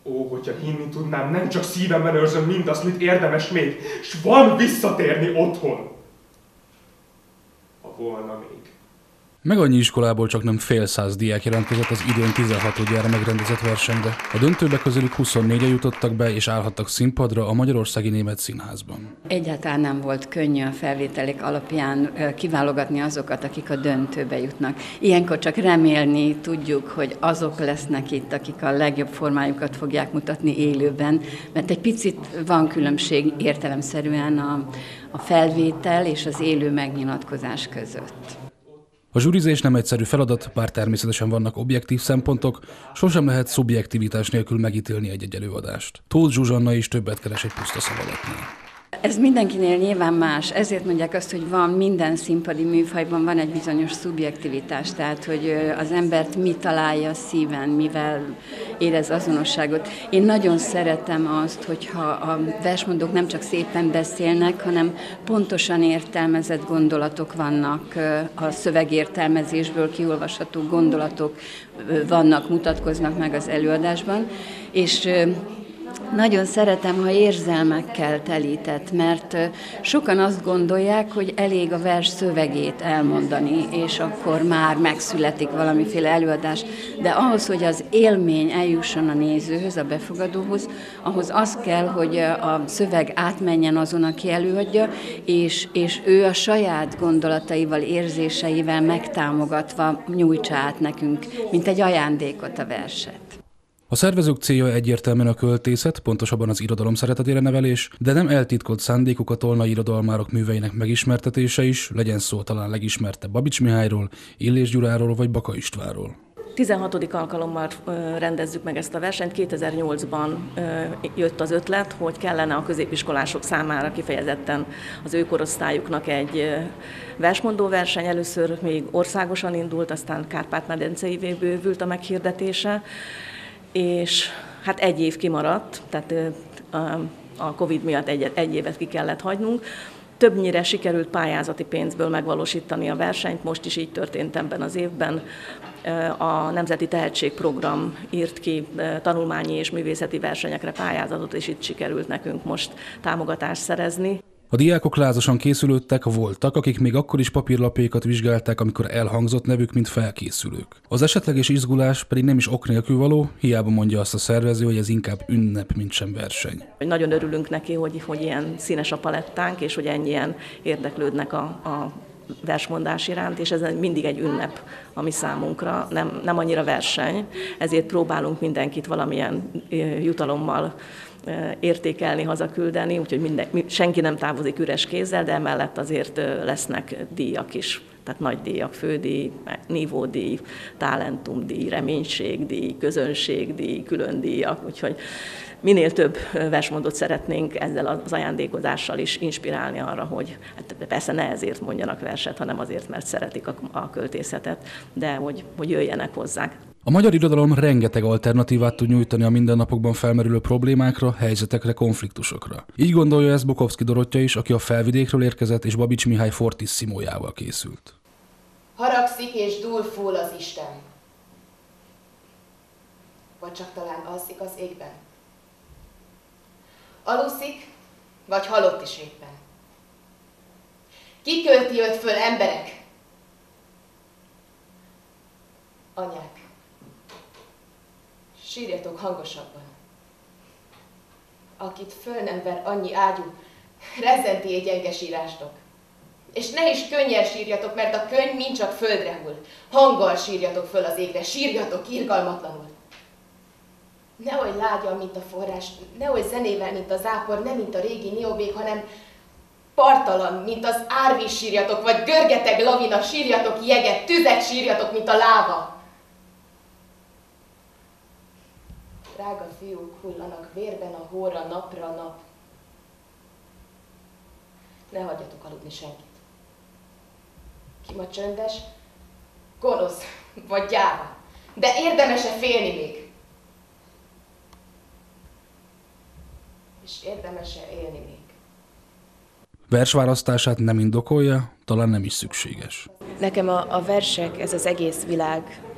Ó, hogyha hinni tudnám, nem csak szívemben őrzöm mindazt, mit érdemes még, s van visszatérni otthon. Ha volna még. Meg annyi iskolából csak nem fél száz diák jelentkezett az idén 16-jára megrendezett versenyre. A döntőbe közülük 24-en jutottak be és állhattak színpadra a Magyarországi Német Színházban. Egyáltalán nem volt könnyű a felvételek alapján kiválogatni azokat, akik a döntőbe jutnak. Ilyenkor csak remélni tudjuk, hogy azok lesznek itt, akik a legjobb formájukat fogják mutatni élőben, mert egy picit van különbség értelemszerűen a felvétel és az élő megnyilatkozás között. A zsurizés nem egyszerű feladat, bár természetesen vannak objektív szempontok, sosem lehet szubjektivitás nélkül megítélni egy előadást. Tóth Zsuzsanna is többet keres egy puszta szavalatnál. Ez mindenkinél nyilván más, ezért mondják azt, hogy van minden színpadi műfajban van egy bizonyos szubjektivitás, tehát hogy az embert mi találja a szíven, mivel érez azonosságot. Én nagyon szeretem azt, hogyha a versmondók nem csak szépen beszélnek, hanem pontosan értelmezett gondolatok vannak, a szövegértelmezésből kiolvasható gondolatok vannak, mutatkoznak meg az előadásban, és nagyon szeretem, ha érzelmekkel telített, mert sokan azt gondolják, hogy elég a vers szövegét elmondani, és akkor már megszületik valamiféle előadás. De ahhoz, hogy az élmény eljusson a nézőhöz, a befogadóhoz, ahhoz az kell, hogy a szöveg átmenjen azon, aki előadja, és ő a saját gondolataival, érzéseivel megtámogatva nyújtsa át nekünk, mint egy ajándékot a verset. A szervezők célja egyértelműen a költészet, pontosabban az irodalom szeretetére nevelés, de nem eltitkolt szándékuk a tolnai irodalmárok műveinek megismertetése is, legyen szó talán legismertebb Babits Mihályról, Illés Gyuráról vagy Baka Istvánról. 16. alkalommal rendezzük meg ezt a versenyt. 2008-ban jött az ötlet, hogy kellene a középiskolások számára kifejezetten az ő korosztályuknak egy versmondó verseny. Először még országosan indult, aztán Kárpát-medenceivé bővült a meghirdetése, és hát egy év kimaradt, tehát a Covid miatt egy évet ki kellett hagynunk. Többnyire sikerült pályázati pénzből megvalósítani a versenyt, most is így történt ebben az évben. A Nemzeti Tehetségprogram írt ki tanulmányi és művészeti versenyekre pályázatot, és itt sikerült nekünk most támogatást szerezni. A diákok lázasan készülődtek, voltak, akik még akkor is papírlapjaikat vizsgálták, amikor elhangzott nevük, mint felkészülők. Az esetleges izgulás pedig nem is ok nélkül való, hiába mondja azt a szervező, hogy ez inkább ünnep, mint sem verseny. Nagyon örülünk neki, hogy ilyen színes a palettánk, és hogy ennyien érdeklődnek a versmondás iránt, és ez mindig egy ünnep a mi számunkra, nem annyira verseny, ezért próbálunk mindenkit valamilyen jutalommal értékelni, hazaküldeni, úgyhogy senki nem távozik üres kézzel, de emellett azért lesznek díjak is. Tehát nagy díjak, fődíj, nívódíj, talentumdíj, reménységdíj, közönségdíj, külön díjak, úgyhogy minél több versmondót szeretnénk ezzel az ajándékozással is inspirálni arra, hogy hát persze ne ezért mondjanak verset, hanem azért, mert szeretik a költészetet, de hogy jöjjenek hozzánk. A magyar irodalom rengeteg alternatívát tud nyújtani a mindennapokban felmerülő problémákra, helyzetekre, konfliktusokra. Így gondolja ezt Bukowski Dorottya is, aki a Felvidékről érkezett és Babits Mihály fortissimójával készült. Haragszik és dúl fúl az Isten. Vagy csak talán alszik az égben. Aluszik, vagy halott is éppen. Ki költi őt föl, emberek? Anyák, sírjatok hangosabban. Akit föl nem ver annyi ágyú, rezzenti gyenge sírástok. És ne is könnyel sírjatok, mert a könny mind csak földre hull. Hanggal sírjatok föl az égre, sírjatok irgalmatlanul. Nehogy lágyan, mint a forrás, nehogy zenével, mint a zápor, nem mint a régi niobék, hanem partalan, mint az árvíz sírjatok, vagy görgeteg lavina, sírjatok jeget, tüzet sírjatok, mint a láva. Drága fiúk hullanak vérben a hóra napra nap. Ne hagyjatok aludni senkit. Ki ma csöndes, gonosz vagy gyáva, de érdemes-e félni még? És érdemes-e élni még? Versválasztását nem indokolja, talán nem is szükséges. Nekem a versek, ez az egész világ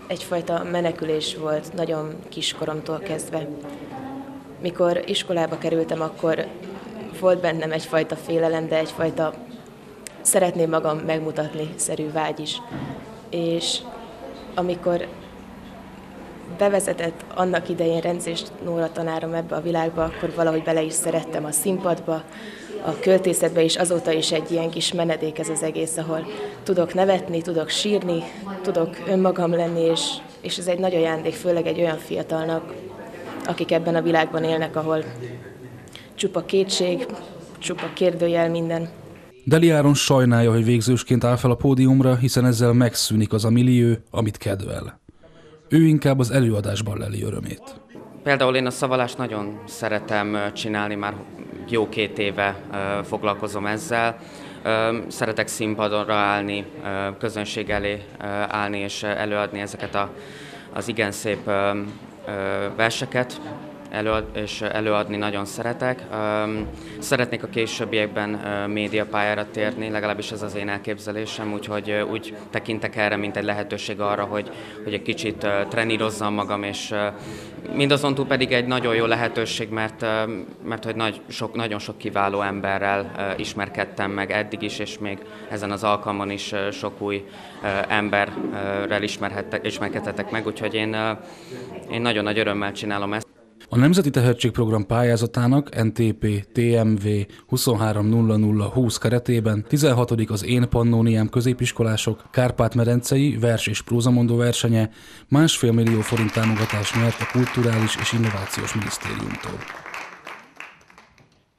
egyfajta menekülés volt nagyon kiskoromtól kezdve. Mikor iskolába kerültem, akkor volt bennem egyfajta félelem, de egyfajta szeretném magam megmutatni szerű vágy is. És amikor bevezetett annak idején Renczés Nóra tanárom ebbe a világba, akkor valahogy bele is szerettem a színpadba, a költészetbe, és azóta is egy ilyen kis menedék ez az egész, ahol tudok nevetni, tudok sírni, tudok önmagam lenni, és ez egy nagy ajándék, főleg egy olyan fiatalnak, akik ebben a világban élnek, ahol csupa kétség, csupa kérdőjel minden. Deli Áron sajnálja, hogy végzősként áll fel a pódiumra, hiszen ezzel megszűnik az a millió, amit kedvel. Ő inkább az előadásban leli örömét. Például én a szavalást nagyon szeretem csinálni, már jó 2 éve foglalkozom ezzel. Szeretek színpadra állni, közönség elé állni és előadni ezeket az igen szép verseket, és előadni nagyon szeretek. Szeretnék a későbbiekben médiapályára térni, legalábbis ez az én elképzelésem, úgyhogy úgy tekintek erre, mint egy lehetőség arra, hogy egy kicsit trenírozzam magam, és mindazon túl pedig egy nagyon jó lehetőség, mert hogy nagyon sok kiváló emberrel ismerkedtem meg eddig is, és még ezen az alkalmon is sok új emberrel ismerkedhetek meg, úgyhogy én nagyon nagy örömmel csinálom ezt. A Nemzeti Tehetségprogram pályázatának NTP TMV 230020 keretében 16. az Én Pannóniám középiskolások kárpát-medencei vers- és prózamondó versenye 1,5 millió forint támogatást nyert a Kulturális és Innovációs Minisztériumtól.